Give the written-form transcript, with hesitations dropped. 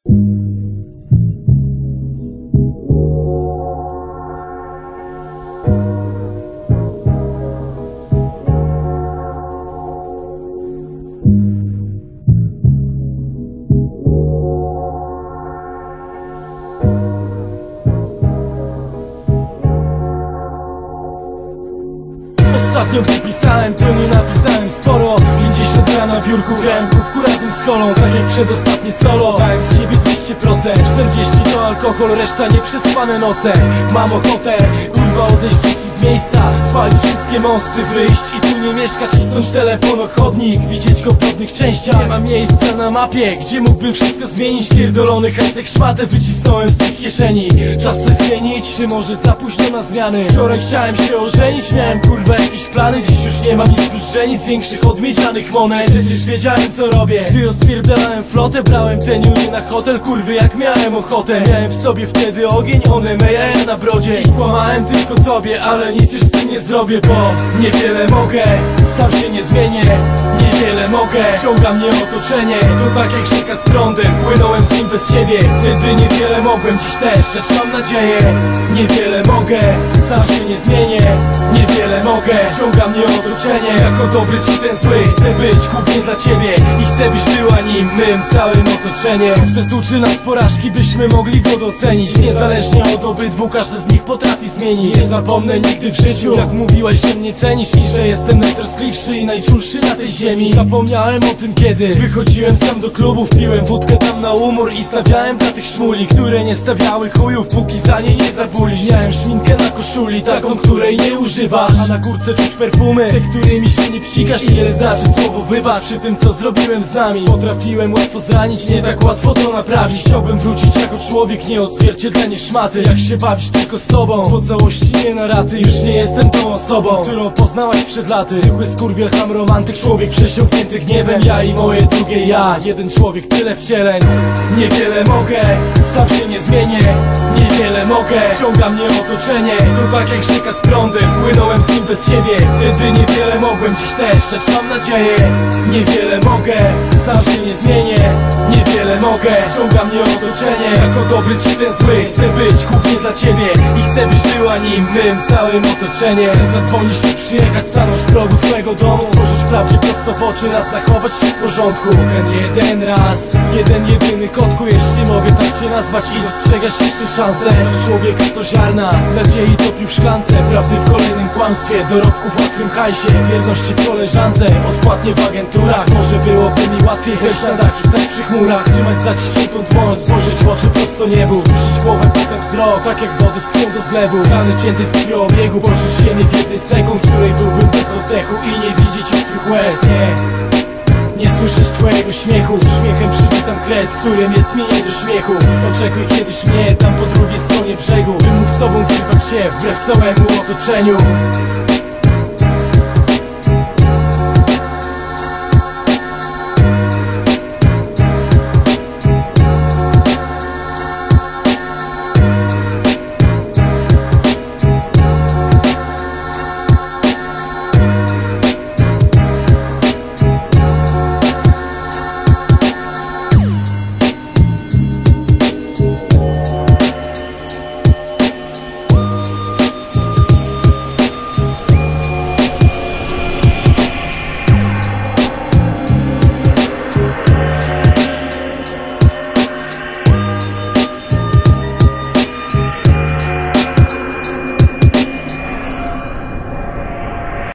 Ostatnio gdy pisałem, to nie napisałem sporo. 50 gram na biurku, grałem kubku razem z kolą. Tak jak przedostatnie solo, dałem z siebie 200%. 40 to alkohol, reszta nieprzespane noce. Mam ochotę, kurwa, odejść z miejsca, spalić wszystkie mosty, wyjść i tu nie mieszkać, cisnąć telefon o chodnik, widzieć go w drobnych częściach. Nie ma miejsca na mapie, gdzie mógłbym wszystko zmienić. Pierdolony hajsek szmatę wycisnąłem z tych kieszeni. Czas coś zmienić, czy może za późno na zmiany? Wczoraj chciałem się ożenić, miałem kurwa jakieś plany. Dziś już nie mam nic plus żenic większych od miedzianych monet. Przecież wiedziałem co robię, gdy rozpierdalałem flotę. Brałem teniury na hotel, kurwy jak miałem ochotę. Miałem w sobie wtedy ogień, one meja na brodzie. I kłamałem tylko tobie, ale nic już z tym nie zrobię, bo niewiele mogę, sam się nie zmienię. Niewiele mogę, ciąga mnie otoczenie. To tak jak rzeka z prądem, płynąłem z nim bez ciebie. Wtedy niewiele mogłem, dziś też, lecz mam nadzieję. Niewiele mogę, sam się nie zmienię. Niewiele mogę, ciąga mnie otoczenie. Jako dobry czy ten zły, chcę być głównie dla ciebie. I chcę byś była nim, mym całym otoczeniem. Sukces uczy nas porażki, byśmy mogli go docenić. Niezależnie od obydwu, każdy z nich potrafi zmienić. Nie zapomnę nigdy w życiu, jak mówiłaś, że mnie cenisz i że jestem najtroskliwszy i najczulszy na tej ziemi. Zapomniałem o tym, kiedy wychodziłem sam do klubów, piłem wódkę tam na umór i stawiałem dla tych szmuli, które nie stawiały chujów, póki za nie nie zabuli. Miałem szminkę na koszuli, taką, której nie używasz, a na górce czuć perfumy, te, którymi się nie psikasz. Ile znaczy słowo wybacz przy tym, co zrobiłem z nami. Potrafiłem łatwo zranić, nie tak łatwo to naprawić. Chciałbym wrócić jako człowiek, nie odzwierciedlenie szmaty. Jak się bawisz tylko z tobą, po całości nie na raty. Już nie jestem tą osobą, którą poznałaś przed laty. Zwykły skurwiel, ham, romantyk, człowiek przesiąknięty gniewem. Ja i moje drugie ja, jeden człowiek, tyle wcieleń. Niewiele mogę, sam się nie zmienię. Niewiele mogę, ciąga mnie otoczenie. To tak jak rzeka z prądem, płynąłem z nim bez ciebie. Wtedy niewiele mogłem, dziś też, lecz mam nadzieję. Niewiele mogę, sam się nie zmienię. Niewiele mogę, ciąga mnie otoczenie. Jako dobry czy ten zły, chcę być głównie dla ciebie. I chcę byś była nim, mym całym otoczeniem. Chcę zadzwonić tu, przyjechać, stanąć w progu twojego domu. Spojrzeć prawdzie prosto w oczy, raz zachować się w porządku. Ten jeden raz, jeden jedyny kotku, jeśli mogę tak cię nazwać. I dostrzegasz jeszcze szansę. Człowieka co ziarna, nadziei topił w szklance. Prawdy w kolejnym kłamstwie, dorobku w łatwym hajsie. Wierności w koleżance, odpłatnie w agenturach. Może byłoby mi łatwiej wejść na dach i stać przy chmurach. Trzymać zaciśniętą dłoń, spojrzeć w oczy prosto niebu. Spuścić głowę, potem wzrok, tak jak wody z krwią do zlewu. Z rany ciętej z krwioobiegu, porzuć ziemię w jednej z sekund, w której byłbym bez oddechu. I nie widzieć już twych łez, nie słyszeć twojego śmiechu. Z uśmiechem przeczytam kres, w którym jest mi nie do śmiechu. Oczekuj kiedyś mnie tam po drugiej stronie brzegu, bym mógł z tobą wyrwać się wbrew całemu otoczeniu.